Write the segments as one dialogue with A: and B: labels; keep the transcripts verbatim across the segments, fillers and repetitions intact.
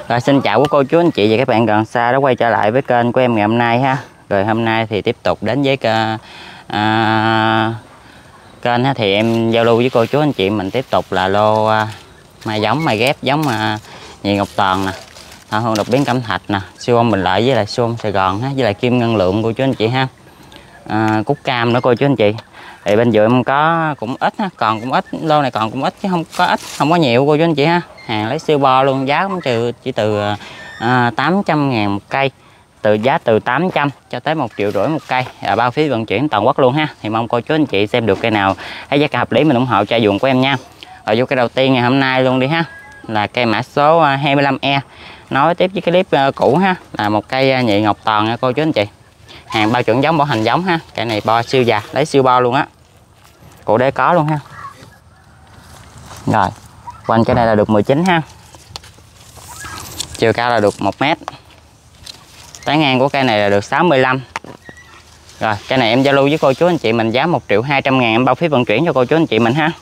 A: Rồi, xin chào quý cô chú anh chị và các bạn gần xa đã quay trở lại với kênh của em ngày hôm nay ha. Rồi hôm nay thì tiếp tục đến với kênh, à, kênh ha, thì em giao lưu với cô chú anh chị mình tiếp tục là lô à, mai giống mai ghép giống à, Nhị Ngọc Toàn nè, Thọ Hương Đột Biến Cẩm Thạch nè, siêu âm Bình Lợi với lại siêu âm Sài Gòn ha, với lại Kim Ngân Lượng cô chú anh chị ha. À, cúc cam nữa cô chú anh chị. Thì bên dưới em có cũng ít ha, còn cũng ít, lô này còn cũng ít chứ không có ít, không có nhiều cô chú anh chị ha. Hàng lấy siêu bo luôn, giá cũng trừ chỉ từ à, tám trăm ngàn một cây, từ giá từ tám trăm cho tới một triệu rưỡi một cây, à, bao phí vận chuyển toàn quốc luôn ha. Thì mong cô chú anh chị xem được cây nào thấy giá cả hợp lý mình ủng hộ cho dùng của em nha. Rồi vô cây đầu tiên ngày hôm nay luôn đi ha, là cây mã số hai mươi lăm E, nói tiếp với cái clip cũ ha, là một cây Nhị Ngọc Toàn nha cô chú anh chị. Hàng bao chuẩn giống bảo hành giống ha, cây này bo siêu già, lấy siêu bo luôn á, cụ đế có luôn ha. Rồi quanh cái này là được mười chín ha, chiều cao là được một mét, tán ngang của cây này là được sáu mươi lăm. Rồi cây này em giao lưu với cô chú anh chị mình giá một triệu hai trăm ngàn, em bao phí vận chuyển cho cô chú anh chị mình ha.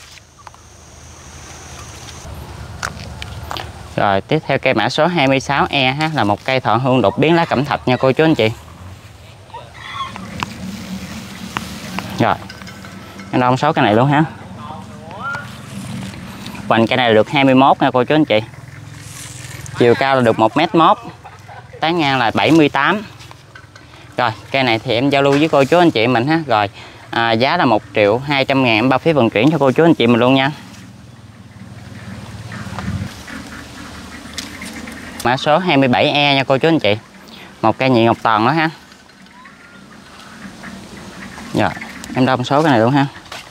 A: Rồi tiếp theo cây mã số hai mươi sáu E ha, là một cây Thọ Hương Đột Biến lá Cẩm Thạch nha cô chú anh chị. Rồi em đo số cái này luôn ha, hoành cây này là được hai mươi mốt nha cô chú anh chị, chiều cao là được một mét một, tán ngang là bảy mươi tám. Rồi cây này thì em giao lưu với cô chú anh chị mình ha. Rồi à, giá là một triệu hai trăm ngàn, em bao phí vận chuyển cho cô chú anh chị mình luôn nha. Mã số hai mươi bảy E nha cô chú anh chị, một cây Nhị Ngọc Toàn đó ha. Rồi em đo số cái này luôn ha,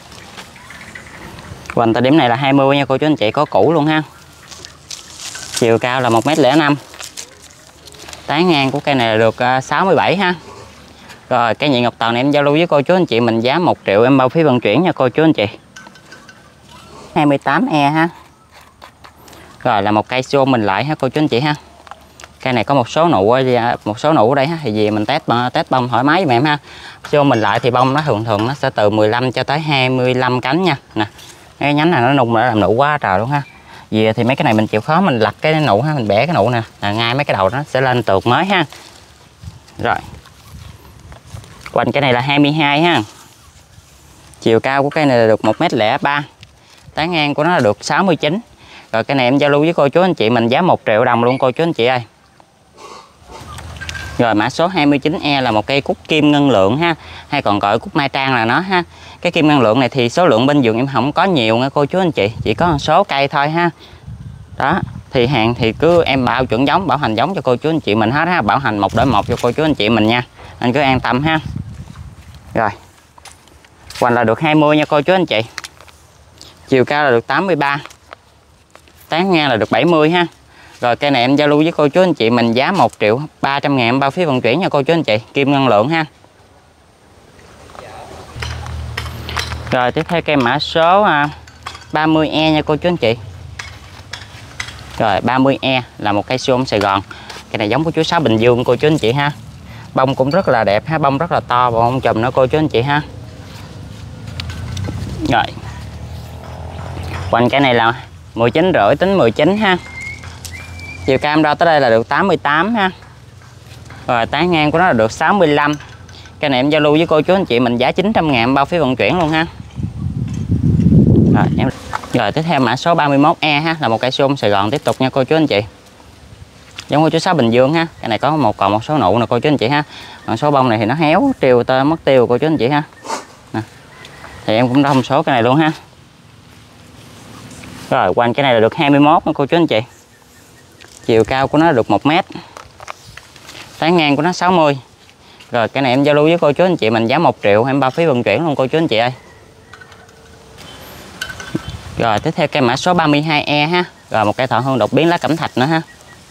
A: hoành thời điểm này là hai mươi nha cô chú anh chị, có cũ luôn ha, chiều cao là một mét lẻ năm, tán ngang của cây này là được sáu mươi bảy ha. Rồi cây Nhị Ngọc Toàn này em giao lưu với cô chú anh chị mình giá một triệu, em bao phí vận chuyển nha cô chú anh chị. hai mươi tám E ha. Rồi là một cây siêu mình lại ha cô chú anh chị ha. Cây này có một số nụ một số nụ ở đây ha, thì vì mình test test bông thoải mái với em ha. Siêu mình lại thì bông nó thường thường nó sẽ từ mười lăm cho tới hai mươi lăm cánh nha. Nè, cái nhánh này nó nung đã làm nụ quá trời luôn ha. Vì thì mấy cái này mình chịu khó mình lặt cái nụ ha, mình bẻ cái nụ nè, là ngay mấy cái đầu nó sẽ lên tược mới ha. Rồi quanh cái này là hai mươi hai ha, chiều cao của cây này là được một mét lẻ ba, tán ngang của nó là được sáu mươi chín. Rồi cái này em giao lưu với cô chú anh chị mình giá một triệu đồng luôn cô chú anh chị ơi. Rồi mã số hai mươi chín E là một cây cúc Kim Ngân Lượng ha, hay còn gọi cúc Mai Trang là nó ha. Cái Kim Ngân Lượng này thì số lượng bên vườn em không có nhiều nha cô chú anh chị, chỉ có một số cây thôi ha. Đó thì hàng thì cứ em bao chuẩn giống bảo hành giống cho cô chú anh chị mình hết ha, bảo hành một đổi một cho cô chú anh chị mình nha, anh cứ an tâm ha. Rồi hoành là được hai mươi nha cô chú anh chị, chiều cao là được tám mươi ba, tán ngang là được bảy mươi ha. Rồi cây này em giao lưu với cô chú anh chị mình giá một triệu ba trăm ngàn, bao phí vận chuyển nha cô chú anh chị, Kim Ngân Lượng ha. Rồi tiếp theo cây mã số ba mươi E nha cô chú anh chị. Rồi ba mươi E là một cây siêu âm Sài Gòn, cây này giống của chú Sáu Bình Dương cô chú anh chị ha. Bông cũng rất là đẹp ha, bông rất là to và bông chùm nữa cô chú anh chị ha. Rồi quanh cái này là mười chín rưỡi tính mười chín ha, chiều cao em đo tới đây là được tám mươi tám ha. Rồi tán ngang của nó là được sáu mươi lăm. Cái này em giao lưu với cô chú anh chị mình giá chín trăm ngàn, bao phí vận chuyển luôn ha. Rồi em rồi tiếp theo mã số ba mươi mốt E ha, là một cây siêu Sài Gòn tiếp tục nha cô chú anh chị, giống của chú Sáu Bình Dương ha. Cái này có một còn một số nụ nè cô chú anh chị ha, còn số bông này thì nó héo tiêu tơ mất tiêu cô chú anh chị ha. Nè, thì em cũng đo số cái này luôn ha. Rồi quanh cái này là được hai mươi mốt cô chú anh chị, chiều cao của nó được một mét, tán ngang của nó sáu mươi. Rồi cái này em giao lưu với cô chú anh chị mình giá một triệu, em bao phí vận chuyển luôn cô chú anh chị ơi. Rồi tiếp theo cây mã số ba mươi hai E ha, rồi một cây Thọ Hương Đột Biến lá Cẩm Thạch nữa ha.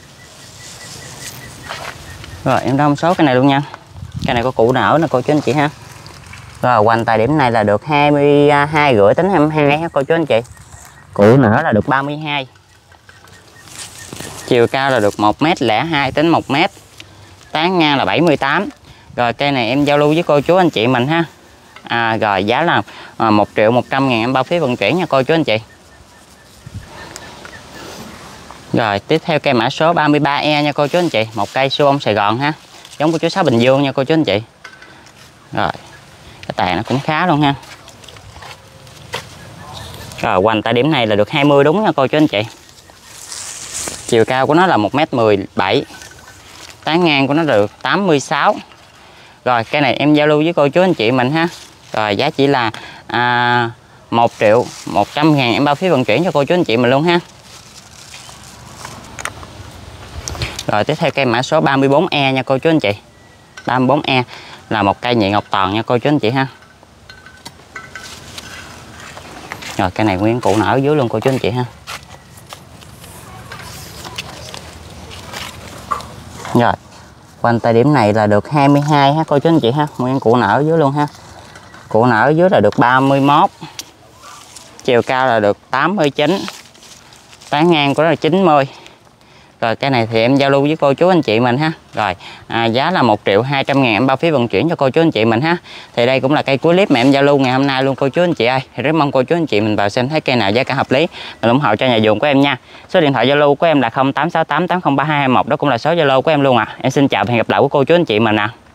A: Rồi em đo số cái này luôn nha, cái này có củ nở nè cô chú anh chị ha. Rồi quanh tại điểm này là được hai mươi hai rưỡi tính hai mươi hai ha cô chú anh chị, củ nở là được ba mươi hai, chiều cao là được một mét lẻ hai tính một mét, tán ngang là bảy mươi tám. Rồi cây này em giao lưu với cô chú anh chị mình ha. À, rồi giá là à, một triệu một trăm ngàn, em bao phí vận chuyển nha cô chú anh chị. Rồi tiếp theo cây mã số ba mươi ba E nha cô chú anh chị, một cây siêu ông Sài Gòn ha, giống của chú Sáu Bình Dương nha cô chú anh chị. Rồi cái tàn nó cũng khá luôn ha. Rồi hoành tại điểm này là được hai mươi đúng nha cô chú anh chị. Chiều cao của nó là một mét mười bảy, tán ngang của nó được tám mươi sáu. Rồi cây này em giao lưu với cô chú anh chị mình ha. Rồi giá chỉ là à, một triệu một trăm ngàn, em bao phí vận chuyển cho cô chú anh chị mình luôn ha. Rồi tiếp theo cây mã số ba mươi bốn E nha cô chú anh chị. ba mươi bốn E là một cây nhị ngọc toàn nha cô chú anh chị ha. Rồi cây này nguyên cụ nở ở dưới luôn cô chú anh chị ha. Rồi quanh tại điểm này là được hai mươi hai ha cô chú anh chị ha, nguyên cụ nở ở dưới luôn ha. Cụ nở ở dưới là được ba mươi mốt, chiều cao là được tám mươi chín, tán ngang của nó là chín mươi. Rồi cái này thì em giao lưu với cô chú anh chị mình ha. Rồi à, giá là một triệu hai trăm ngàn, em bao phí vận chuyển cho cô chú anh chị mình ha. Thì đây cũng là cây cuối clip mà em giao lưu ngày hôm nay luôn cô chú anh chị ơi. Thì rất mong cô chú anh chị mình vào xem thấy cây nào giá cả hợp lý mình ủng hộ cho nhà vườn của em nha. Số điện thoại Zalo của em là không tám sáu tám tám không ba hai hai một, đó cũng là số Zalo của em luôn à. Em xin chào và hẹn gặp lại của cô chú anh chị mình ạ. À.